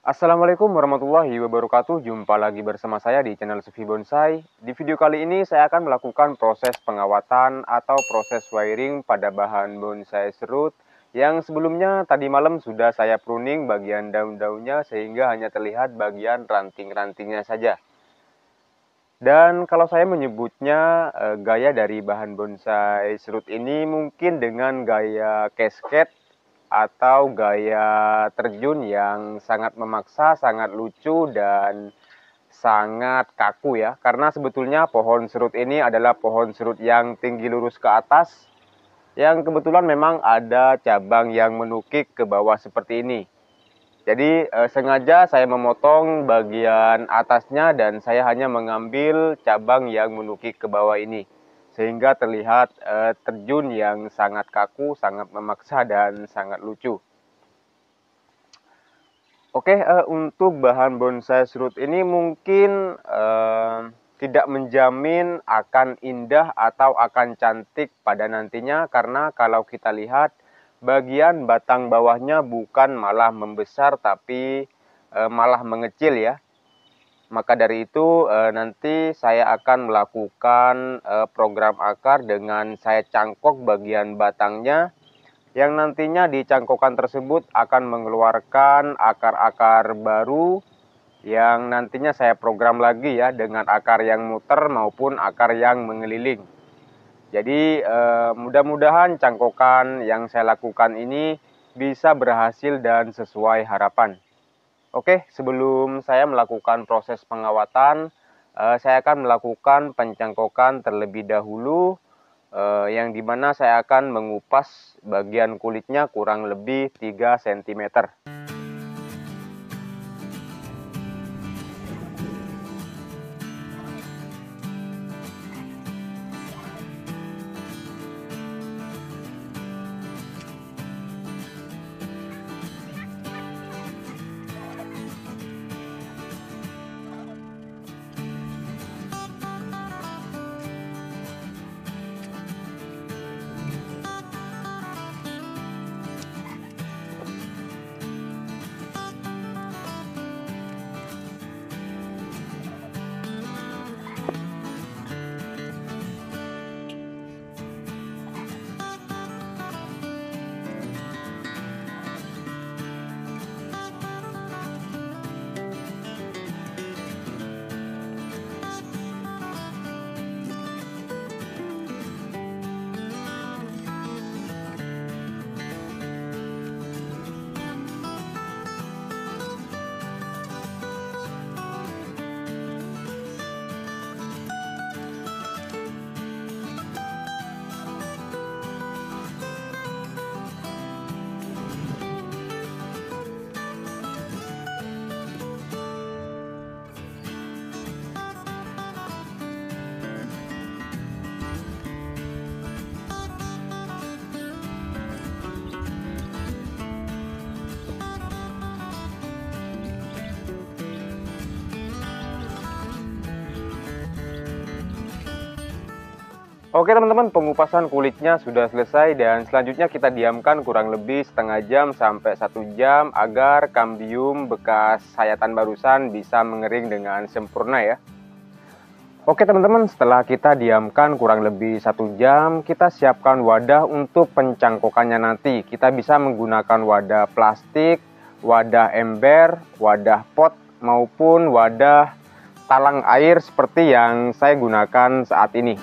Assalamualaikum warahmatullahi wabarakatuh. Jumpa lagi bersama saya di channel Sufi Bonsai. Di video kali ini saya akan melakukan proses pengawatan atau proses wiring pada bahan bonsai serut yang sebelumnya tadi malam sudah saya pruning bagian daun-daunnya sehingga hanya terlihat bagian ranting-rantingnya saja. Dan kalau saya menyebutnya gaya dari bahan bonsai serut ini mungkin dengan gaya cascade atau gaya terjun yang sangat memaksa, sangat lucu, dan sangat kaku ya. Karena sebetulnya pohon serut ini adalah pohon serut yang tinggi lurus ke atas, yang kebetulan memang ada cabang yang menukik ke bawah seperti ini. Jadi sengaja saya memotong bagian atasnya dan saya hanya mengambil cabang yang menukik ke bawah ini. Sehingga terlihat terjun yang sangat kaku, sangat memaksa, dan sangat lucu. Oke, untuk bahan bonsai serut ini mungkin tidak menjamin akan indah atau akan cantik pada nantinya, karena kalau kita lihat bagian batang bawahnya bukan malah membesar tapi malah mengecil ya. Maka dari itu nanti saya akan melakukan program akar dengan saya cangkok bagian batangnya, yang nantinya di cangkokan tersebut akan mengeluarkan akar-akar baru yang nantinya saya program lagi ya, dengan akar yang muter maupun akar yang mengeliling. Jadi mudah-mudahan cangkokan yang saya lakukan ini bisa berhasil dan sesuai harapan. Oke, sebelum saya melakukan proses pengawatan, saya akan melakukan pencangkokan terlebih dahulu, yang dimana saya akan mengupas bagian kulitnya kurang lebih 3 cm. Oke teman-teman, pengupasan kulitnya sudah selesai dan selanjutnya kita diamkan kurang lebih setengah jam sampai 1 jam agar kambium bekas sayatan barusan bisa mengering dengan sempurna ya. Oke teman-teman, setelah kita diamkan kurang lebih 1 jam, kita siapkan wadah untuk pencangkokannya nanti. Kita bisa menggunakan wadah plastik, wadah ember, wadah pot, maupun wadah talang air seperti yang saya gunakan saat ini.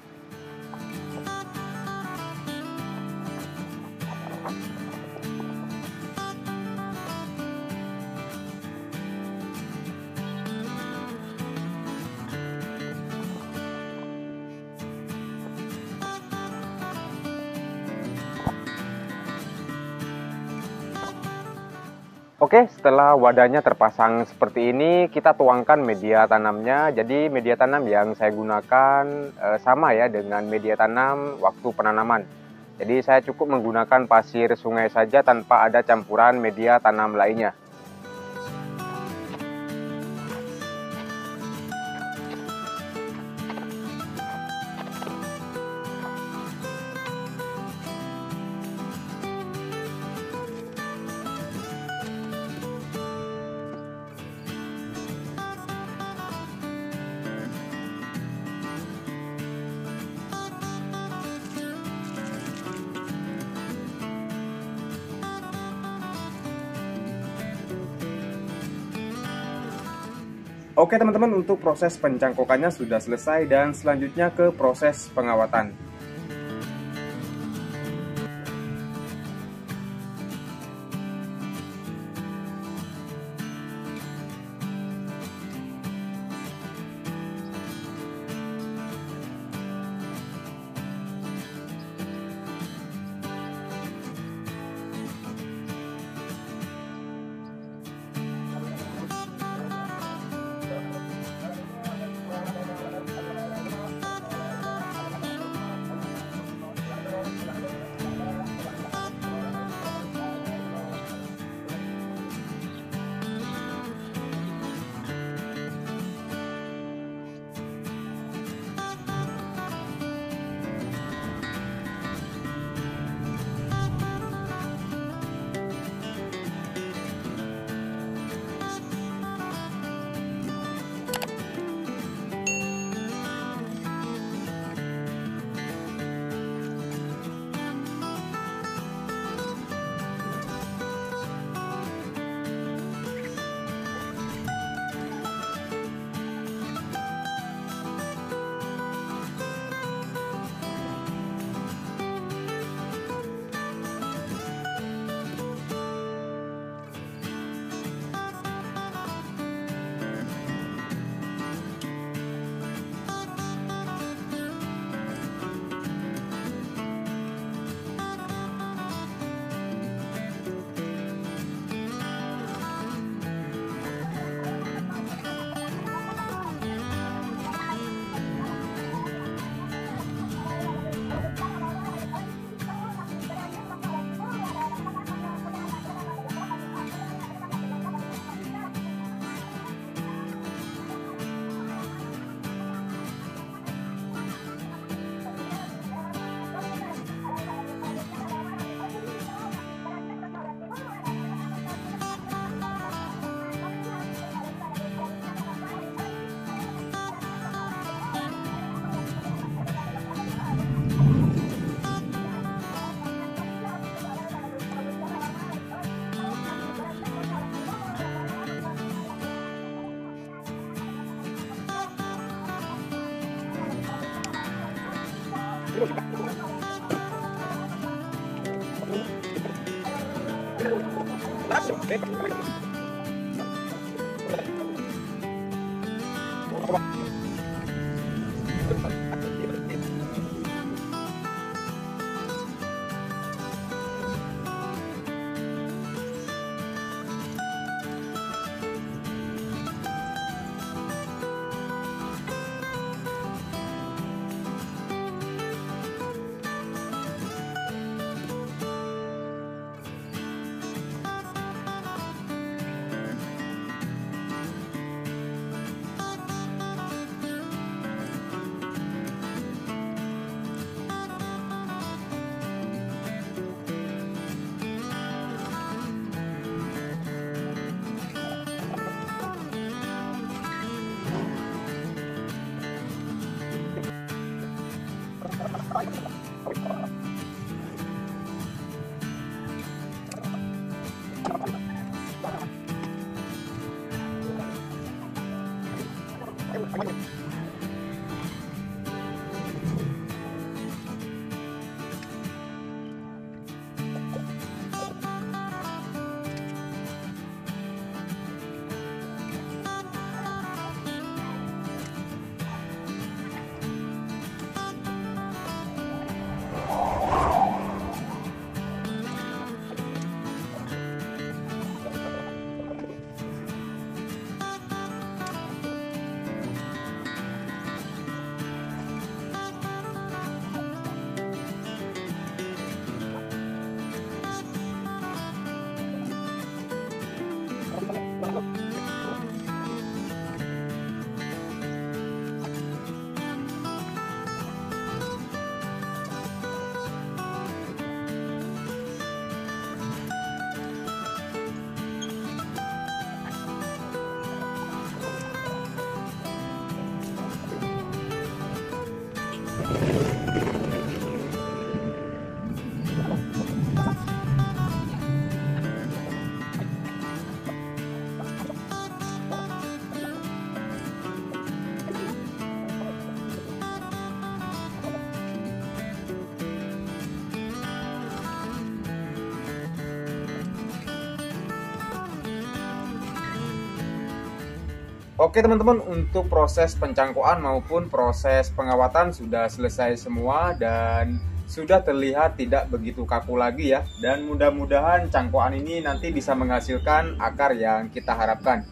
Oke, setelah wadahnya terpasang seperti ini, kita tuangkan media tanamnya. Jadi media tanam yang saya gunakan sama ya dengan media tanam waktu penanaman. Jadi saya cukup menggunakan pasir sungai saja tanpa ada campuran media tanam lainnya. Oke teman-teman, untuk proses pencangkokannya sudah selesai dan selanjutnya ke proses pengawatan. Oke teman-teman, untuk proses pencangkokan maupun proses pengawatan sudah selesai semua dan sudah terlihat tidak begitu kaku lagi ya. Dan mudah-mudahan cangkokan ini nanti bisa menghasilkan akar yang kita harapkan.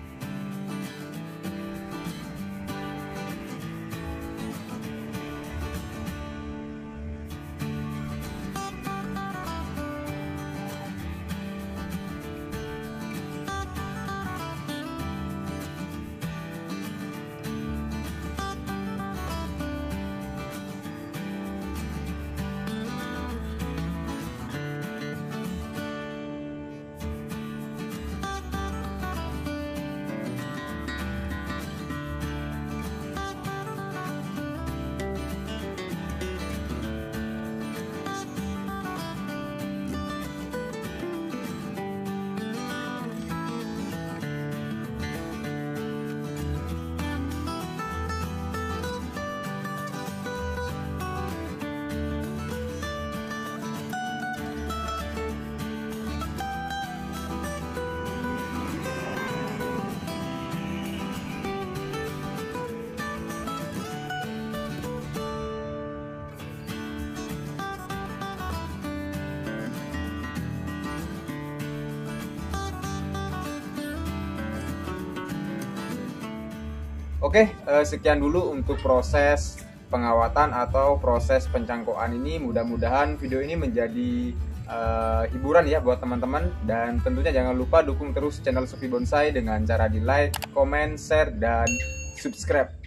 Oke, sekian dulu untuk proses pengawatan atau proses pencangkokan ini. Mudah-mudahan video ini menjadi hiburan ya buat teman-teman, dan tentunya jangan lupa dukung terus channel Sofi Bonsai dengan cara di like, comment, share, dan subscribe.